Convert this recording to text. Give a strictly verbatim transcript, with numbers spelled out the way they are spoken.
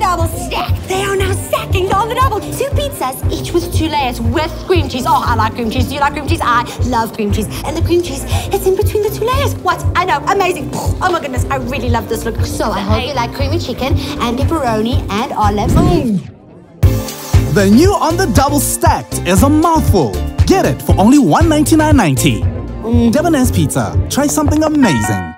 double stack. They are now stacking on the double. Two pizzas, each with two layers with cream cheese. Oh, I like cream cheese. Do you like cream cheese? I love cream cheese. And the cream cheese is in between the two layers. What? I know, amazing. Oh my goodness, I really love this look. So I hope you like creamy chicken and pepperoni and olives. Mm. The new On the Double Stacked is a mouthful. Get it for only one ninety-nine ninety. Mm. Debonairs Pizza. Try something amazing.